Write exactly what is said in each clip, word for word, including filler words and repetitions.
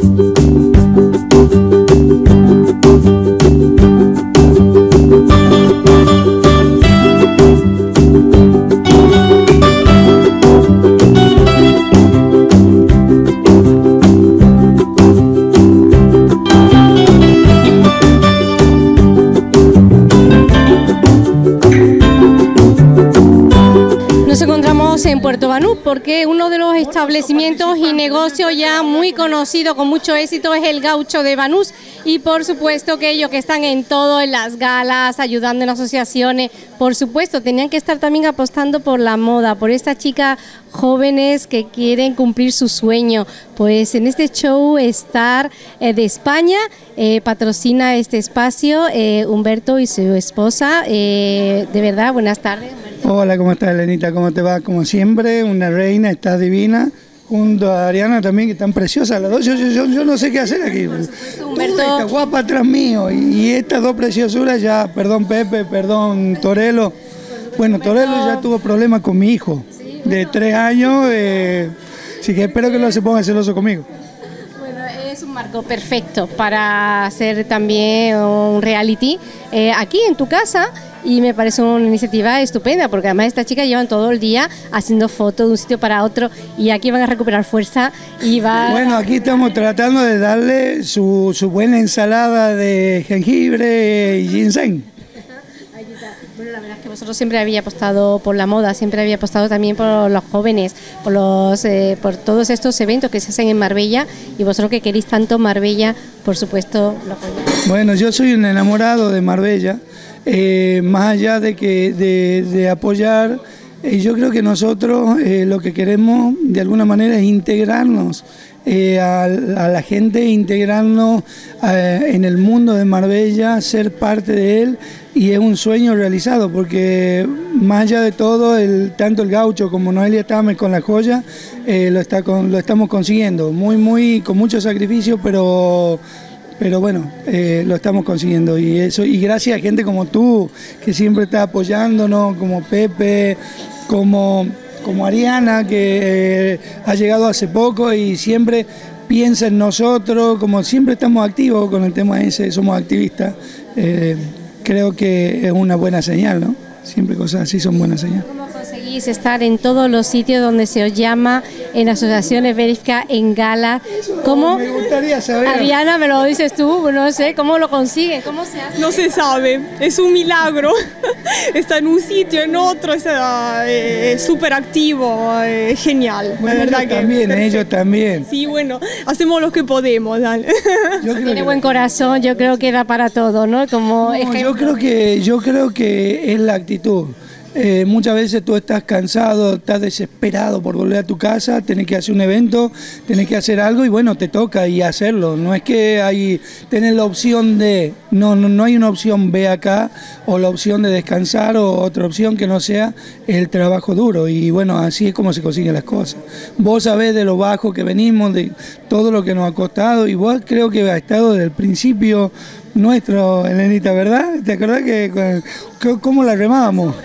En Puerto Banús, porque uno de los establecimientos y negocios ya muy conocido con mucho éxito es el Gaucho de Banús, y por supuesto que ellos que están en todo, en las galas, ayudando en asociaciones, por supuesto tenían que estar también apostando por la moda, por estas chicas jóvenes que quieren cumplir su sueño. Pues en este show Star eh, de España eh, patrocina este espacio eh, Humberto y su esposa. Eh, de verdad, buenas tardes, Humberto. Hola, ¿cómo estás, Elenita? ¿Cómo te va? Como siempre, una reina, estás divina. Junto a Ariana también, que están preciosas las dos. Yo, yo, yo, yo no sé qué hacer aquí. Humberto. Toda esta guapa atrás mío. Y, y estas dos preciosuras ya, perdón Pepe, perdón Torelo. Bueno, Torelo ya tuvo problemas con mi hijo de tres años. Eh, así que espero que no se ponga celoso conmigo. Bueno, es un marco perfecto para hacer también un reality eh, aquí en tu casa. Y me parece una iniciativa estupenda, porque además estas chicas llevan todo el día haciendo fotos de un sitio para otro, y aquí van a recuperar fuerza y va... Bueno, aquí estamos tratando de darle su, su buena ensalada de jengibre y ginseng. Bueno, la verdad es que vosotros siempre había apostado por la moda, siempre había apostado también por los jóvenes, por los eh, por todos estos eventos que se hacen en Marbella, y vosotros que queréis tanto Marbella, por supuesto, lo apoyáis. Bueno, yo soy un enamorado de Marbella. Eh, más allá de que de, de apoyar, eh, yo creo que nosotros eh, lo que queremos de alguna manera es integrarnos eh, a, a la gente, integrarnos eh, en el mundo de Marbella, ser parte de él, y es un sueño realizado, porque más allá de todo, el, tanto el Gaucho como Noelia Tames con la joya eh, lo, está con, lo estamos consiguiendo, muy, muy, con mucho sacrificio, pero... Pero bueno, eh, lo estamos consiguiendo, y eso, y gracias a gente como tú, que siempre está apoyándonos, como Pepe, como, como Ariana, que eh, ha llegado hace poco y siempre piensa en nosotros, como siempre estamos activos con el tema ese, somos activistas, eh, creo que es una buena señal, ¿no? Siempre cosas así son buenas señales. ¿Cómo conseguís estar en todos los sitios donde se os llama, en asociaciones verificadas, en galas? ¿Cómo? Me gustaría saber. Ariana, me lo dices tú, no sé, ¿cómo lo consiguen? ¿Cómo se hace? No se sabe, es un milagro. Está en un sitio, en otro, está eh, súper activo, eh, genial. Bueno, la verdad ellos que también, perfecto. ellos también. Sí, bueno, hacemos lo que podemos, dale. Yo creo Tiene que- buen corazón, yo creo que da para todo, ¿no? Como No, ejemplo. yo creo que yo creo que es la actitud. Eh, muchas veces tú estás cansado, estás desesperado por volver a tu casa, tenés que hacer un evento, tenés que hacer algo, y bueno, te toca y hacerlo. No es que hay tener la opción de, no, no, no hay una opción B acá, o la opción de descansar, o otra opción que no sea el trabajo duro. Y bueno, así es como se consiguen las cosas. Vos sabés de lo bajo que venimos, de todo lo que nos ha costado, y vos creo que ha estado desde el principio nuestro, Elenita, ¿verdad? ¿Te acordás que, que cómo la remábamos?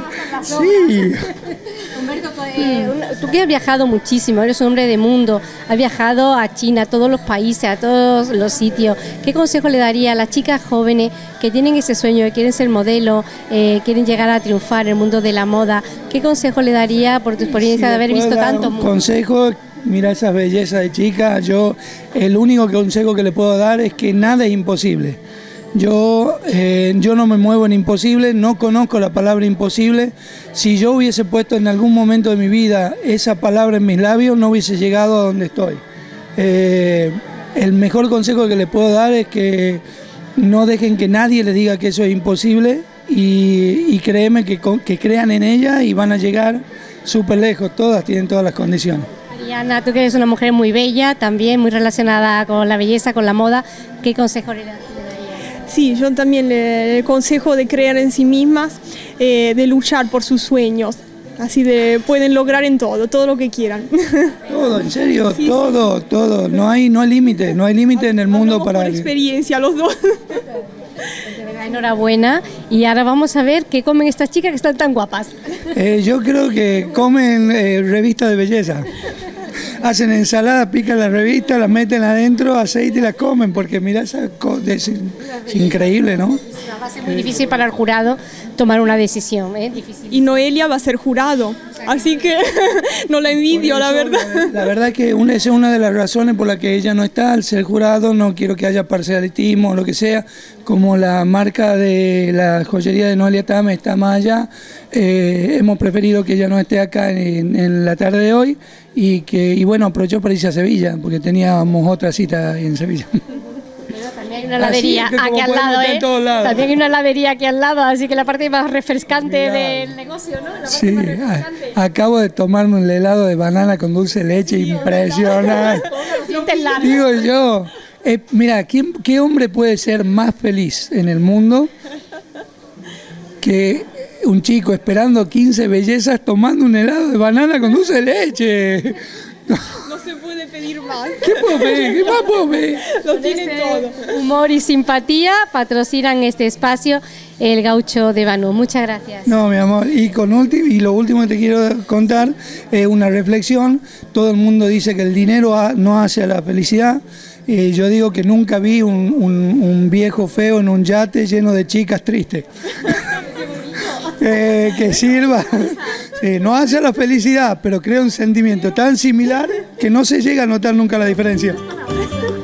Sí. Humberto, eh, tú que has viajado muchísimo, eres un hombre de mundo, has viajado a China, a todos los países, a todos los sitios. ¿Qué consejo le daría a las chicas jóvenes que tienen ese sueño, que quieren ser modelo, eh, quieren llegar a triunfar en el mundo de la moda? ¿Qué consejo le daría por tu experiencia Si de haber le puedo visto dar tanto un mundo? consejo, mira esas bellezas de chicas. Yo, el único consejo que le puedo dar es que nada es imposible. Yo, eh, yo no me muevo en imposible, no conozco la palabra imposible. Si yo hubiese puesto en algún momento de mi vida esa palabra en mis labios, no hubiese llegado a donde estoy. Eh, el mejor consejo que le puedo dar es que no dejen que nadie les diga que eso es imposible, y, y créeme que, que crean en ella y van a llegar súper lejos. Todas tienen todas las condiciones. Ariana, tú que eres una mujer muy bella, también muy relacionada con la belleza, con la moda, ¿qué consejo le darías? Sí, yo también le, le aconsejo de creer en sí mismas, eh, de luchar por sus sueños. Así de pueden lograr en todo, todo lo que quieran. Todo, en serio, Sí, todo, todo. No hay, no hay límite, no hay límite en el mundo Hablamos para por alguien. experiencia los dos. De verdad, enhorabuena. Y ahora vamos a ver qué comen estas chicas que están tan guapas. Eh, yo creo que comen eh, revistas de belleza. hacen ensalada, pican la revista, las meten adentro, aceite y la comen, porque mira, esa es, es increíble, ¿no? Va a ser muy difícil para el jurado tomar una decisión, ¿eh? Difícil. Y Noelia va a ser jurado, así que no la envidio, la verdad. La, la verdad que una, esa es una de las razones por las que ella no está, al ser jurado, no quiero que haya parcialismo o lo que sea, como la marca de la joyería de Noelia Tame está más allá, eh, hemos preferido que ella no esté acá en, en la tarde de hoy y que y bueno, aprovechó para irse a Sevilla, porque teníamos otra cita en Sevilla. También hay una heladería aquí al lado, ¿eh? También hay una heladería aquí al lado, así que la parte más refrescante Mirá. del negocio, ¿no? La parte sí, más refrescante. Acabo de tomarme un helado de banana con dulce de leche, sí, impresionante. Digo yo, eh, mira, ¿quién, ¿qué hombre puede ser más feliz en el mundo que un chico esperando quince bellezas tomando un helado de banana con dulce de leche? No se puede pedir más. ¿Qué puedo pedir? ¿Qué más puedo pedir? Lo tiene todo. Humor y simpatía patrocinan este espacio, el Gaucho de Banús. Muchas gracias. No, mi amor. Y, con ulti- y lo último que te quiero contar es una reflexión. Todo el mundo dice que el dinero ha- no hace a la felicidad. Eh, yo digo que nunca vi un, un, un viejo feo en un yate lleno de chicas tristes. Eh, que sirva, sí, no hace la felicidad, pero crea un sentimiento tan similar que no se llega a notar nunca la diferencia.